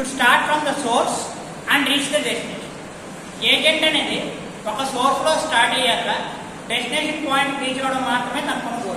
to start from the source and reach the destination. Agent అనేది ఒక source లో start అయ్యాక డెస్టినేషన్ పాయింట్ రీచ్ అవ్వడం మాత్రమే తన goal.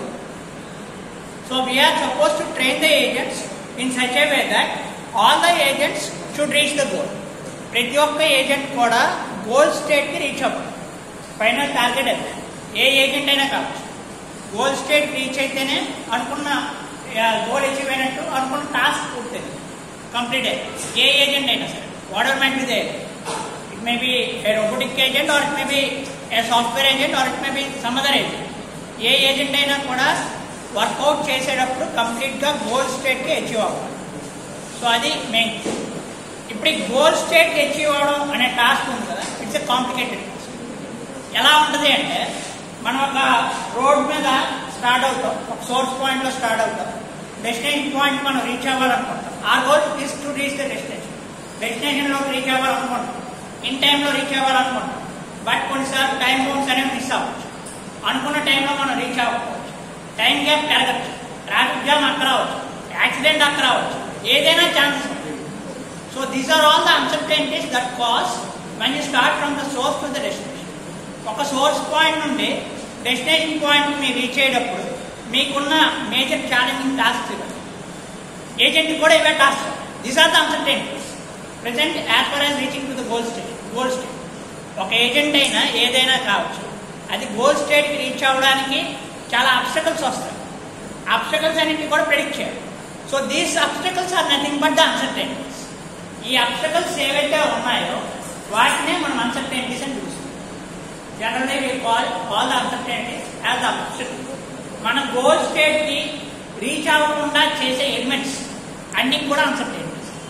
So we're supposed to train the agents in such a way that all the agents should reach the goal. ప్రతి ఒక్క agent కూడా గోల్ స్టేట్ కి రీచ్ అవ్వాలి. ఫైనల్ టార్గెట్ అది ఏ ఏజెంట్ అయినా కావచ్చు. గోల్ స్టేట్ రీచ్ అయితేనే అనుకున్న గోల్ అచీవ్ అయినట్టు, అనుకున్న టాస్క్ పూర్తయింది, కంప్లీట్ అయ్యింది. ఏ ఏజెంట్ అయినా సరే, whatever might be they, it may be a robotic agent or it may be a software agent or it may be some other agent. ఏ agent అయినా కూడా workout చేసేటప్పుడు కంప్లీట్ గా goal state కి achieve అవ్వాలి. So అది main. ఇప్పుడు ఈ గోల్ స్టేట్ కి అచీవ్ అవ్వడం అనే టాస్క్ ఉంది కదా, ఇట్స్ ఎ కాంప్లికేటెడ్ టాస్క్. ఎలా ఉంటుంది అంటే, మనం ఒక రోడ్ మీద స్టార్ట్ అవుతాం, ఒక సోర్స్ పాయింట్ లో స్టార్ట్ అవుతాం, డెస్టినేషన్ పాయింట్ మనం రీచ్ అవ్వాలనుకుంటాం. ఆ goal is to reach the destination. Destination లో రీచ్ అవ్వాలనుకుంటాం, ఇన్ టైమ్ లో రీచ్ అవ్వాలనుకుంటాం. బట్ కొన్నిసార్లు టైం జోన్స్ అనేవి మిస్ అవ్వచ్చు. అనుకున్న టైంలో మనం రీచ్ అవ్వకపోవచ్చు, టైం గ్యాప్ పెరగచ్చు, ట్రాఫిక్ జామ్ అక్కడ అవ్వచ్చు, యాక్సిడెంట్ అక్కడ అవ్వచ్చు, ఏదైనా ఛాన్సెస్ ఉంటాయి. So these are all the uncertainties that cause when you start from the source to the destination. ఒక సోర్స్ పాయింట్ నుండి డెస్టినేషన్ పాయింట్ మీరు రీచ్ అయ్యేటప్పుడు మీకున్న మేజర్ ఛాలెంజింగ్ టాస్క్ ఏజెంట్ కూడా ఇవే task. These are the uncertainties present as far as reaching to the goal state. ఒక agent అయినా ఏదైనా కావచ్చు, అది గోల్ స్టేట్ కి రీచ్ అవ్వడానికి చాలా అబ్స్టకల్స్ వస్తాయి. అబ్స్టకల్స్ అన్నింటినీ కూడా ప్రెడిక్ట్ చేయాలి. So these obstacles are nothing but the uncertainties. ఈ అబ్స్టకల్స్ ఏవైతే ఉన్నాయో వాటినే మనం అన్సర్టెనిటీస్ అని చూస్తాం. Generally we call all the uncertainties as the obstacles. మన గోల్ స్టేట్ కి రీచ్ అవ్వకుండా చేసే ఎలిమెంట్స్ అన్ని కూడా అన్సర్టెనిటీస్.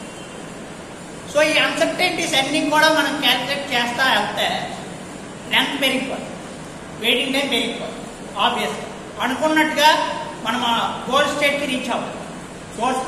సో ఈ అన్సర్టెనిటీస్ అన్ని కూడా మనం క్యాల్కులేట్ చేస్తా వెళ్తే లెంత్ పెరిగిపోతుంది, వెయిటింగ్ టైం పెరిగిపోతుంది. ఆబ్వియస్గా అనుకున్నట్టుగా మనం గోల్ స్టేట్ కి రీచ్ అవ్వాలి.